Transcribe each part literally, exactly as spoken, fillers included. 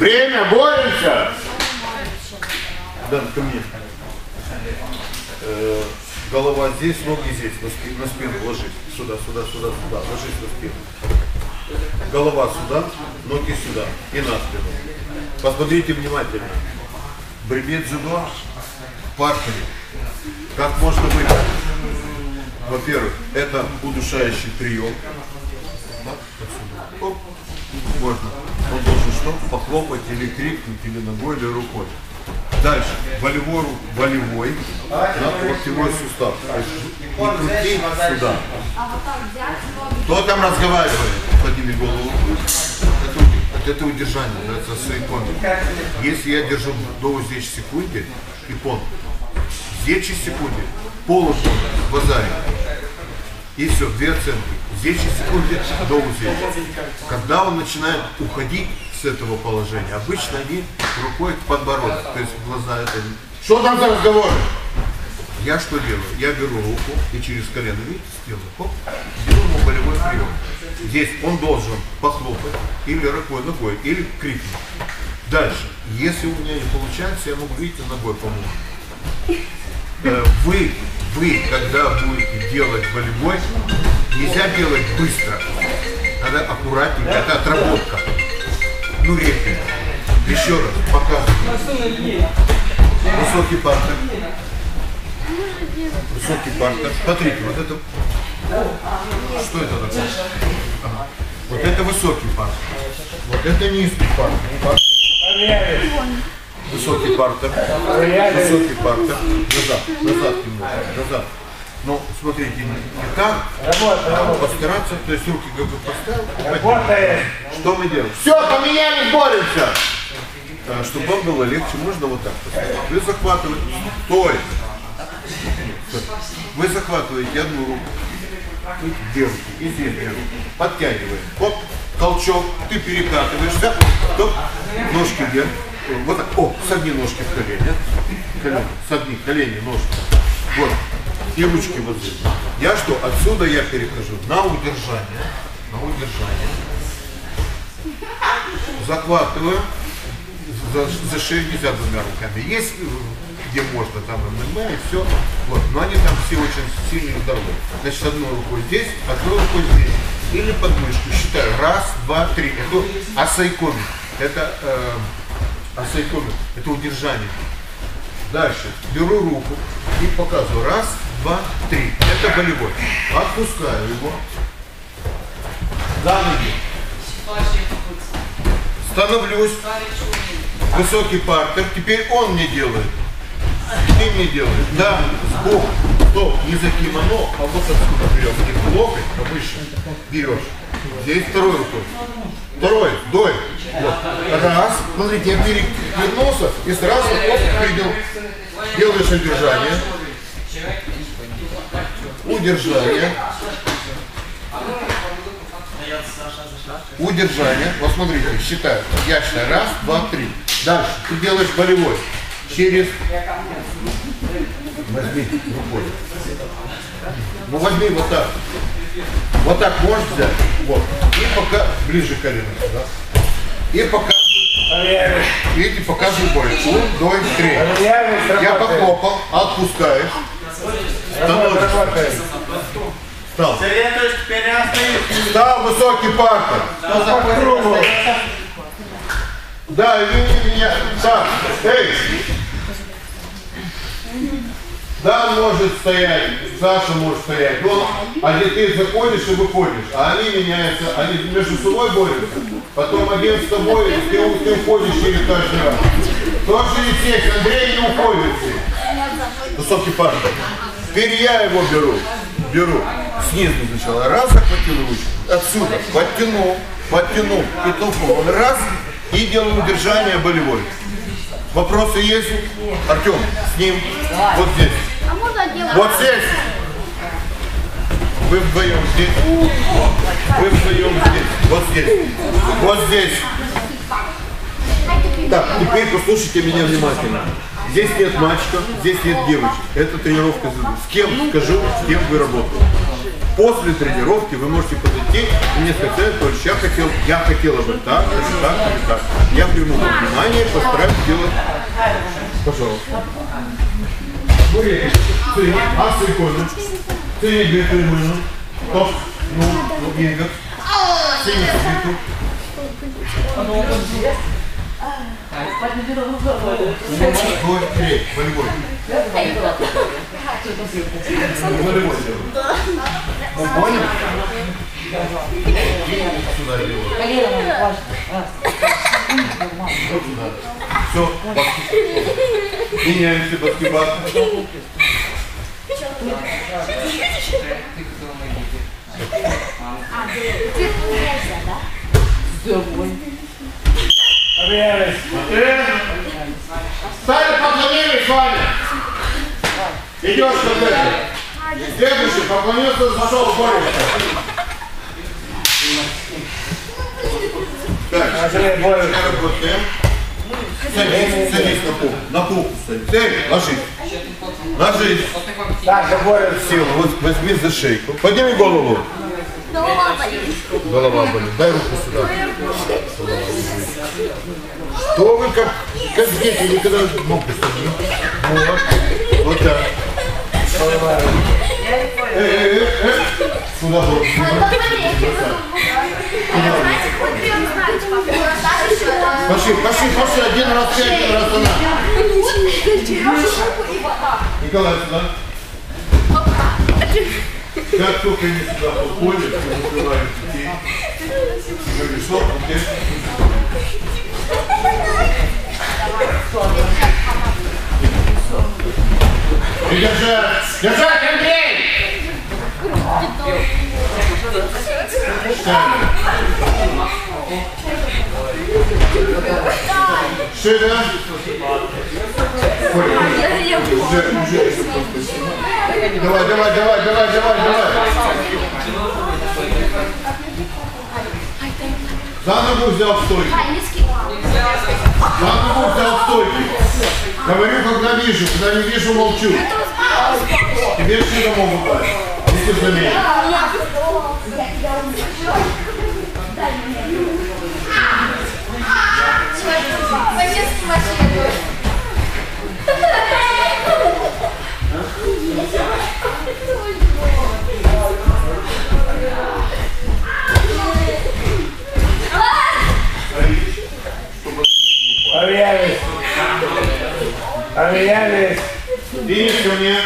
Время, боремся! Да, ко мне. Э, голова здесь, ноги здесь, на спину, на спину ложись. Сюда, сюда, сюда, сюда, ложись на спину. Голова сюда, ноги сюда и на спину. Посмотрите внимательно. Бревет дзюдо в партере. Как можно быть? Во-первых, это удушающий прием. Оп. Можно. Он должен что? Похлопать или крикнуть, или ногой, или рукой. Дальше. Волевой, волевой на локтевой сустав. Не крути сюда. Кто там разговаривает? Подними голову. Это, это удержание, это сайкоми. Если я держу до здесь секунды, и пон. Здесь секунды, полностью в базаре. И все, две оценки. Здесь секунды до здесь. Когда он начинает уходить с этого положения, обычно они рукой к подбородку, то есть глаза это. Что там за разговор? Я что делаю? Я беру руку и через колено, видите, сделаю, хоп, делаю ему болевой прием. Здесь он должен похлопать или рукой, ногой, или крикнуть. Дальше, если у меня не получается, я могу, видите, ногой помочь. Вы, вы, когда будете делать болевой, нельзя делать быстро. Надо аккуратненько, это отработка. Ну, реплика. Еще раз, показываю. Высокий партер. Высокий партер. Смотрите, вот это. Что это такое? Ага. Вот это высокий партер. Вот это низкий партер. Высокий партер. Высокий партер. Назад, назад немного, назад. Ну, смотрите, не так, а постараться, то есть руки как бы поставил. Что мы делаем? Все, поменялись, боремся! А, чтобы вам было легче, можно вот так поставить. Вы захватываете, стой! Вы захватываете одну руку, делаете, и здесь делаете, подтягиваем. Оп, толчок, ты перекатываешься, топ, ножки вверх. Вот так, о, согни ножки в колени, колени, согни, колени, ножки. Вот. И ручки вот здесь. Я что? Отсюда я перехожу на удержание. На удержание. Захватываю. За, за шею нельзя двумя руками. Есть где можно, там ММА и все. Вот. Но они там все очень сильные здоровые. Значит, одной рукой здесь, одной рукой здесь. Или под мышку. Считаю. Раз, два, три. Это асайкоми. Это э, асайкоми. Это удержание. Дальше. Беру руку и показываю. Раз, два, три. Это болевой. Отпускаю его. За ноги. Становлюсь. Высокий партер. Теперь он мне делает. Ты мне делаешь. Да, сбоку. Стоп. Не за кимоно, а вот отсюда берем. Не локоть, а выше. Берешь. Здесь второй рукой. Второй. Дой. Вот. Раз. Смотрите, я перевернулся и сразу оп, передел. Делаешь удержание. Удержание. Удержание. Вот смотрите, считаю. Я считаю. Раз, два, три. Дальше. Ты делаешь болевой. Через... Возьми рукой. Ну возьми вот так. Вот так можешь взять. Вот. И пока... Ближе к колену сюда. И показываю. Видите, показываю боль. Un, два, три. Я похлопал. Отпускаешь. Становишься. Встал. Встал, высокий партер. Да, извини меня. Так, эй. Да, может стоять, Саша может стоять. Он, а где ты заходишь и выходишь, а они меняются, они между собой борются. Потом один с тобой, и ты, ты уходишь через каждый раз. Тоже не здесь, Андрей не уходит здесь. Высокий партер. Теперь я его беру. Беру. Снизу сначала. Раз, захватил ручку. Отсюда. Подтянул. Подтянул. И толкнул. Он раз. И делаю удержание болевой. Вопросы есть? Артем, с ним. Вот здесь. Вот здесь. Вы вдвоем здесь. Вы вдвоем здесь. Вот здесь. Вот здесь. Так, теперь послушайте меня внимательно. Здесь нет мальчика, здесь нет девочек. Это тренировка. С кем скажу, с кем вы работаете. После тренировки вы можете подойти и мне сказать, Анатольевич, я хотел, я хотела бы так, или так, или так. Я приму внимание и постараюсь сделать. Пожалуйста. А секунду. Ты не говоришь, стоп. Ну, ну, Игорь. Синий цвету. Двое, три, волевой. Волевой делаем. Ну, понял? Сюда делаем. Вот сюда. Все, меняемся, баскетбол. Саня, поклонились, Ваня. Идешь к этому. Следующий, поклонился, зашел в борешься. Так, работаем. Садись, садись на пол. На пол садись. Эй, ложись. Ложись. Так, борется. Силу, вот возьми за шейку. Подними голову. Голова болит. Голова болит. Дай руку сюда. Что вы как, как дети, никогда ногу садить. Вот. Вот так. Эй, эй, эй, эй. Сюда вот. Пошли, пошли, пошли. Один раз ты, один раз она. Николай, сюда. Как только они сюда подходят, мы закрываем детей. Говоришь, что? Окей. И держать! Держать, Андрей! Шире. Уже, уже. Давай, давай, давай, давай, давай, давай. За ногу взял стойку. За ногу взял стойку. Говорю, когда вижу, когда не вижу, молчу. Тебе все домой упасть. Если заметишь. Поменялись. Поменялись. Денис ко мне.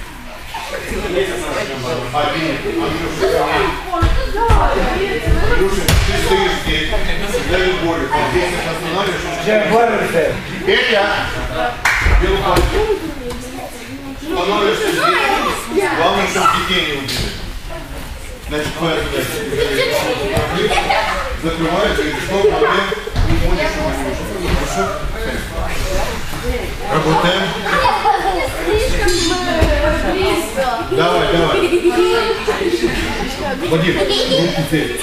А, Денис, Андрюша, Андрюша, ты стоишь здесь. Дай боли. Здесь останавливаешься. Чем борешься? Петя. Белый пальчик. Становишься здесь. Главное, чтобы детей не убили. Значит, твоя задача. Закрываешь, и что, проблем? Хорошо? Работаем. Давай, давай. Вадим, руки здесь.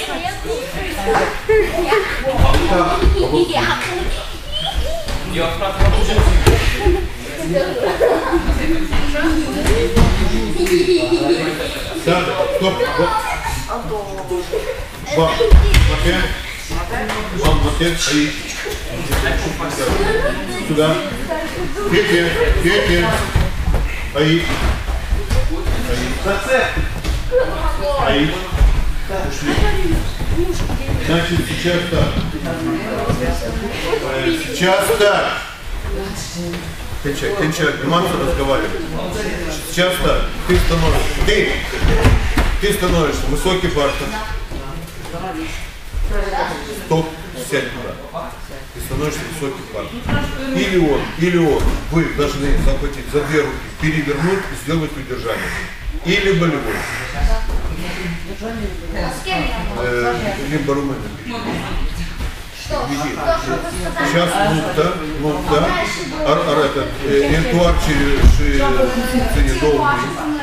Так, стоп. Вам, Матвей. Вам, Матвей, и сюда. Петя, Петя. Аид. Аид. Ушли. Значит, сейчас так. Сейчас так. Кончай, кончай, обниматься, разговаривать. Сейчас так. Ты становишься. Ты. Ты становишься высокий партер. Стоп, сядь туда. Ты становишься высокий партер. Или он, или он. Вы должны захватить за две руки, перевернуть и сделать удержание. Или болевой. Э, либо румыны. Сейчас нукта, нукта, ар, ар, этот, э, энтуар через э, долгий.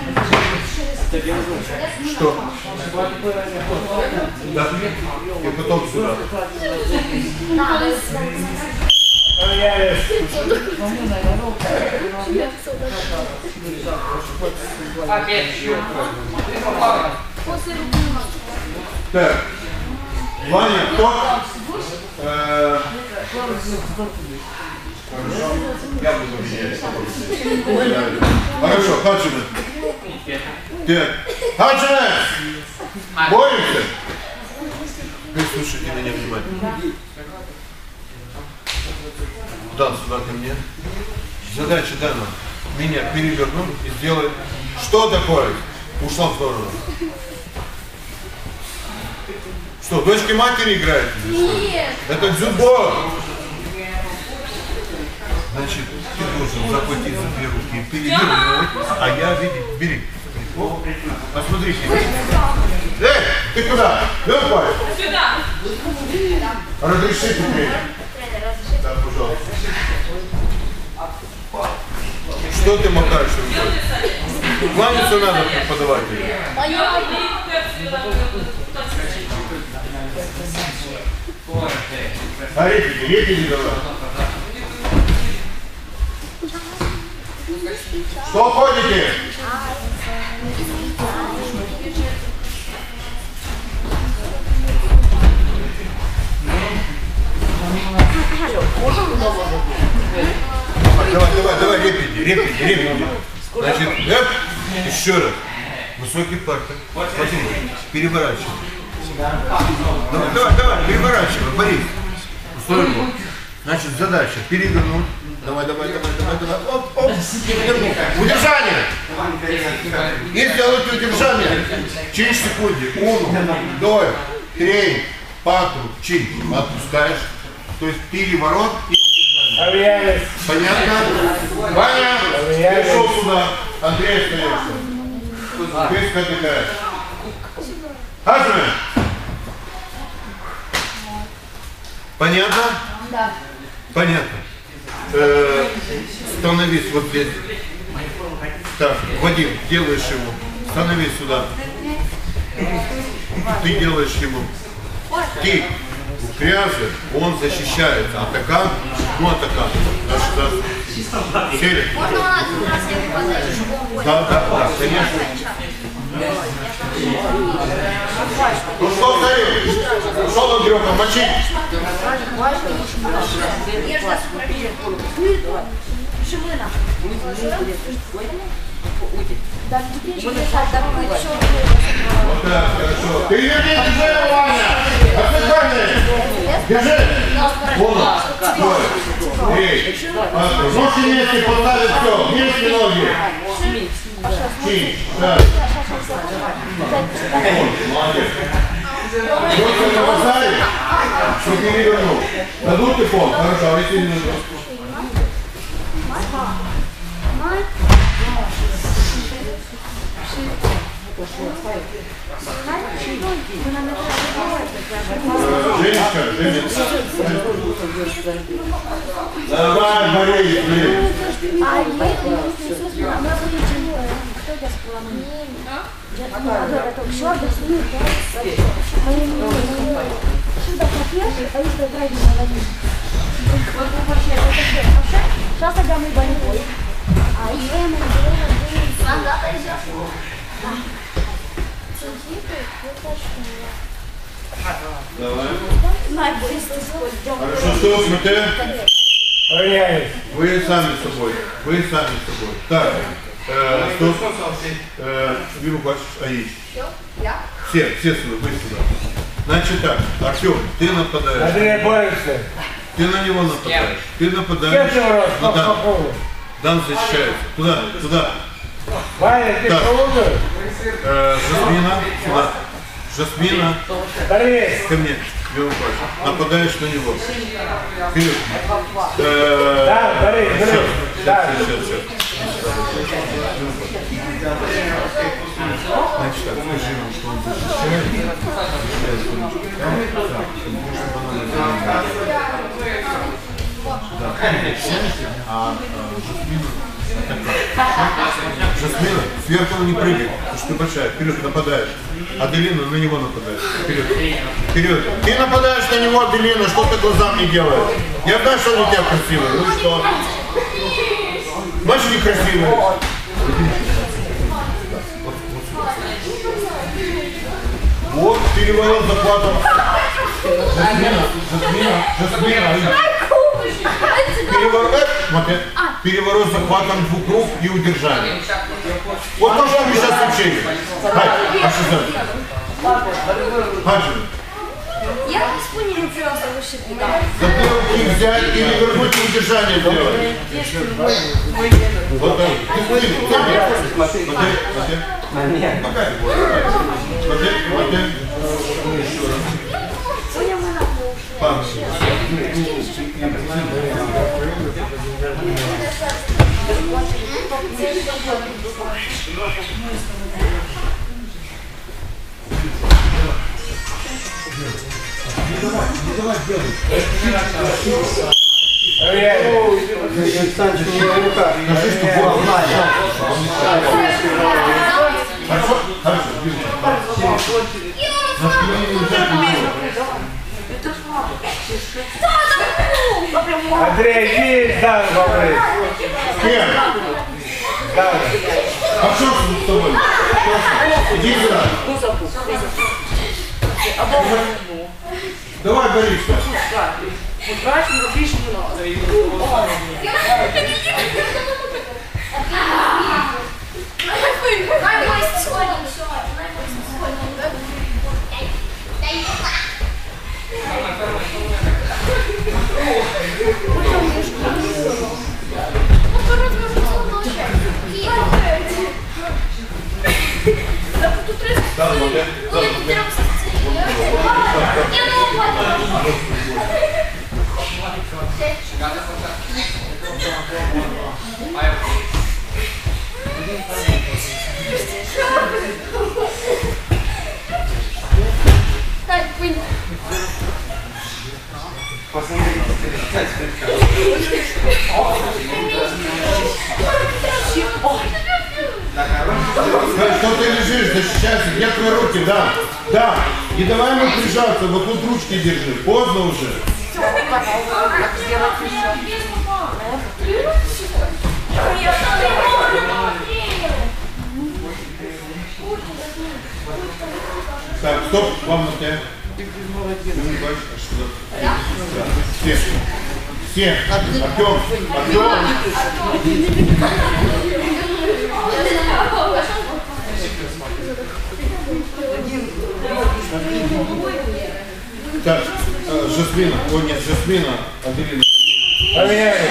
Что? Да. И потом сюда. Опять щелкаю. Так. Ваня, кто? Э, Я буду менять. Хорошо, Хаджина. Так. Хаджина! Боремся? Вы слушайте меня внимательно. Дан, сюда ко мне. Задача дана. Меня перевернуть и сделать. Что такое? Ушла в сторону. Что, дочки матери играют? Нет. Это дзюдо. Значит, ты должен захватить за две руки, перевернуть, а я видеть, бери. О, посмотрите. Эй, ты куда? Давай. Сюда. Разрешите мне. Да, пожалуйста. Что ты макаешь рукой? Кланяться надо преподавателю. А реплики, реплики давай. Что ходите? Давай, давай, давай, реплики, реплики, реплики. Значит, эп, еще раз. Высокий партер. Смотри, переворачивай. Давай, давай, давай, переворачивай, Борис. Устой его. Значит, задача перевернуть. Давай, давай, давай, давай, давай. Оп, оп. Удержание. И сделайте удержание. Через секунды. Уну, два, три, патру, чин. Отпускаешь. То есть переворот и удержание. Понятно? Ваня, пришел сюда. Андрей остается. Ты скатываешь. Хаджина. Понятно? Да. Понятно. Э, становись вот здесь. Так, Вадим, делаешь ему. Становись сюда. Ты делаешь ему. Ты грязный, он защищается. Атакан, ну атакан. Сели. Можно она один раз я выпадаю, чтобы он понял? Да, да, да, конечно. Ну что стоит? Что, Андрюха, мочи? Я же нас пробил. Шимына. Да, теперь же лежать, так мы еще Вот так, хорошо. Ты ее не держи, Ваня! Отдыхай! Держи! Вон он. Стой. Эй, ножки вместе поставить, все. Вместе ноги. Чик, так. Молодец. Просто не бросай, что перевернул. Дадут телефон? Хорошо, а если не дадут? Женечка, Женечка. Давай, Борис, блин. А если она будет живой, кто даст плану? Все, да, сними, да. Сюда попьешь, а если играть не наводишь. Сейчас тогда мы больной. А я мы делаем. Солдата идет. Давай. Хорошо, что, смотри. Вы сами с собой. Вы сами с собой. Так, э, стоп. Э, Виру бачишь, Аич. Все, все сюда, вы сюда. Значит так, Артем, ты нападаешь. Андрей, борешься. Ты на него нападаешь. Ты нападаешь. На Дан. Дан защищается. Туда, туда. Ваня, ты Так. полудер? Э, Жасмина, сюда. Жасмина, Борис. ко мне. Виру бачишь. Нападаешь на него. Вперед. Э, Да, Борис, Все, Борис. Да. все, все, все. Значит так, скажи ему, что он защищает. Защищает ручку. Да, чтобы она не да. А Жасмина атакует. Жасмина сверху не прыгай, потому что ты большая. Вперед нападаешь. Аделина на него нападает. Вперед. Вперед. Ты нападаешь на него, Аделина, что ты глазам не делаешь? Я знаю, что он у тебя красивый. Ну что? Значит, некрасивый. Вот, переворот захватом. Жасмина, Жасмина, Жасмина. Переворот, смотри, переворот захватом двух рук и удержание. Вот то, что мы сейчас учили. Хаджи. Я не вспомнила просто вообще. За две руки взять и вернуть удержание сделать. Вот так. Смотри, смотри. Смотри, смотри. Еще раз. Пам. Не давай, не давай делай. Александр, у меня рука. Скажи, что было. Хорошо? Хорошо. Андрей, иди, да, бабы. Кем? Да. А что с тобой? Иди сюда. Давай, Бориска. Вот брать не запишешь не надо. Дай мой сходим, все. Дай мой сходим. Дай Да, ну, да, да, да. Что ты лежишь, защищайся, где твои руки, да, да, и давай ему прижаться, вот тут ручки держи, поздно уже. Так, стоп, вам на тебя. Все, все, Артем, Артем. Так, э, Жасмина, о нет, Жасмина, Аделина. Поменяли.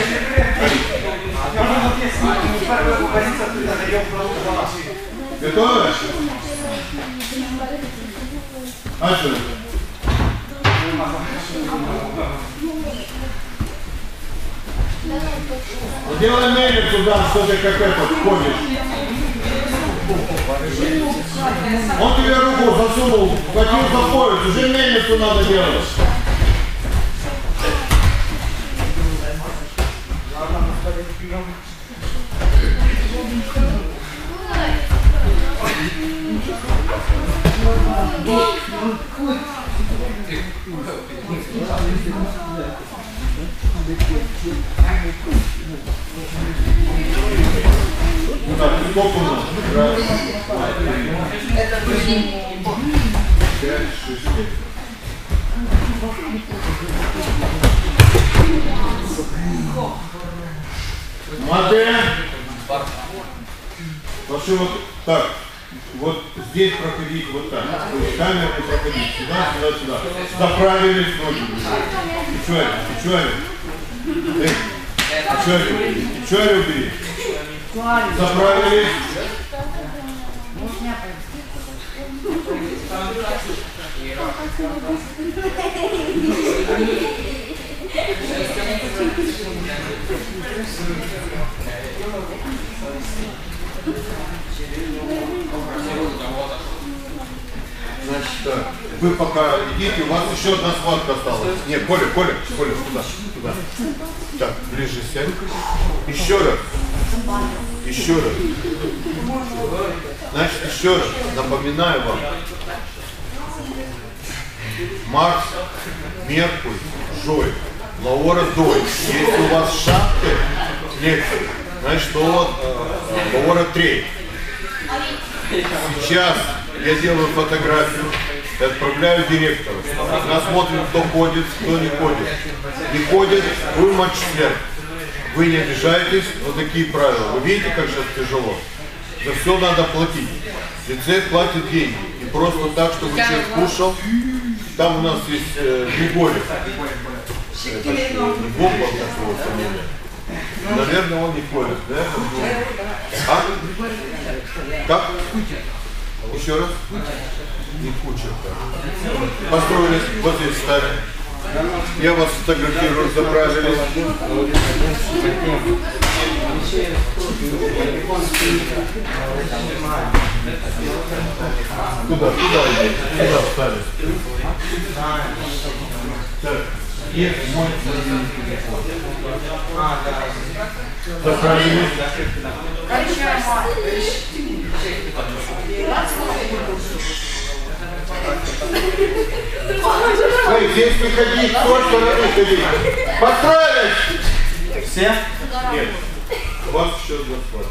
Готовы? Альфа. Делай мелик туда, что ты как это ходишь. Он тебе руку засунул, хватил за пояс, уже мельницу надо делать. Так, сколько у нас? Раз, два, три, пять, шесть, семь. Модель. Пошли вот так. Вот здесь проходить вот так. То есть камеры проходить. Сюда, сюда, сюда. Заправились ноги. Печуали, печуали. Эй, печуали, печуали убери. Заправились. Значит, так, вы пока идите, у вас еще одна схватка осталась. Нет, Коля, Коля, Коля, туда, туда. Так, ближе сядь. Еще раз. Еще раз. Значит, еще раз напоминаю вам. Марс, Меркурий, Жой, Лаора, Дой. Если у вас шахты, лекции, значит, то вот Лаора Трей. Сейчас я делаю фотографию и отправляю директору. Насмотрим, кто ходит, кто не ходит. Не ходит, вы матч сверх. Вы не обижаетесь, вот такие правила. Вы видите, как сейчас тяжело? За все надо платить. Лицей платит деньги. И просто так, чтобы человек кушал. Там у нас есть э, Григорий. Это не бомба такого фамилия. Наверное, он не ходит, да? А? Как? Еще раз? Не Кучер. Построились, вот здесь стали. Я вас фотографирую, заправились. Туда, туда иди, туда встали. Так, и мой мобильный телефон. Заправились. Эй, здесь не ходи, с той стороны ходи. Построились! Все? Нет. У вас еще два.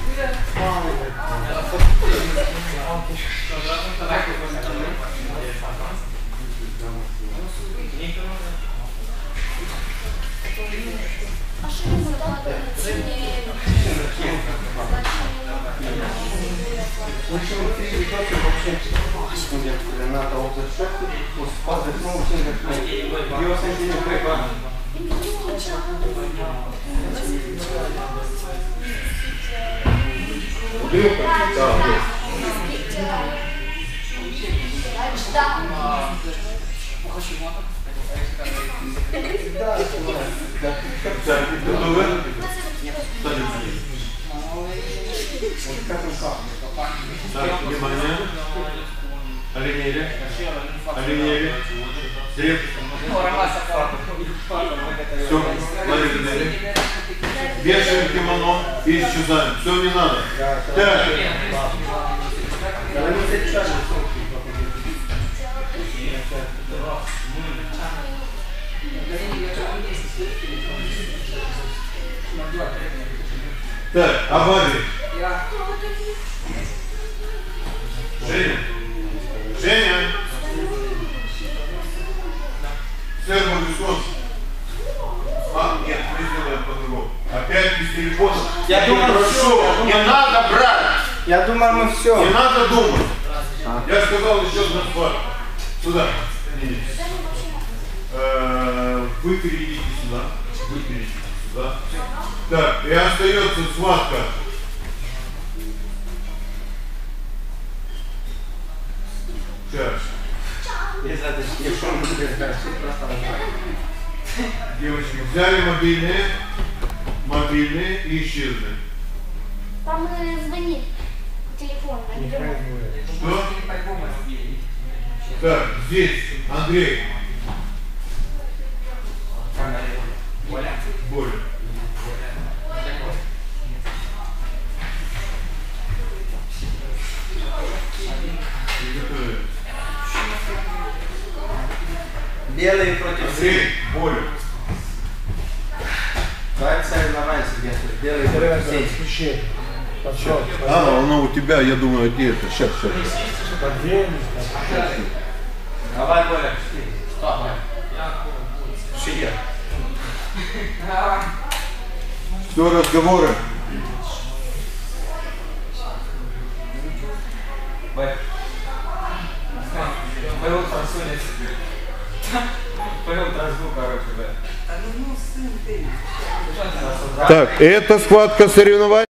Так, внимание. Оленели. Оленели. Стреп. Все, оленели. Вешаем кимоно и исчезаем. Все, не надо. Так. Так, Абаби. Женя. Женя. Все, Моргюсон. А, нет, мы сделаем по-другому. Опять без телефона. Я думаю, прошу, все. не надо брать. Я думаю, мы все. Не надо думать. А. Я сказал еще одна схватка. Сюда. Э, вы перейдите сюда. Вы перейдите сюда. Так, и остается схватка. Сейчас. Девочки, взяли мобильные, мобильные и исчезли. Там э, звонит телефон. Что? Так, здесь, Андрей. Боля. Белые против Андрей, Боля. Давайте соревнования где-то. Белые против сеть. А, оно у тебя, я думаю, где это? Сейчас, сейчас. Давай, Боля. Шире. Все, разговоры. Павел просунется. Павел трожу, короче, да. Так, это схватка соревнований.